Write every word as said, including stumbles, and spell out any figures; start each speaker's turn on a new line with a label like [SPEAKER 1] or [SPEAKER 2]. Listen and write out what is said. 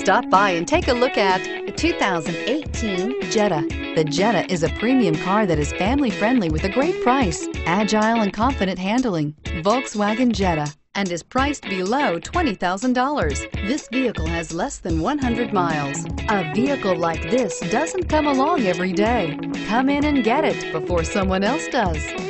[SPEAKER 1] Stop by and take a look at the two thousand eighteen Jetta. The Jetta is a premium car that is family friendly with a great price, agile and confident handling. Volkswagen Jetta, and is priced below twenty thousand dollars. This vehicle has less than one hundred miles. A vehicle like this doesn't come along every day. Come in and get it before someone else does.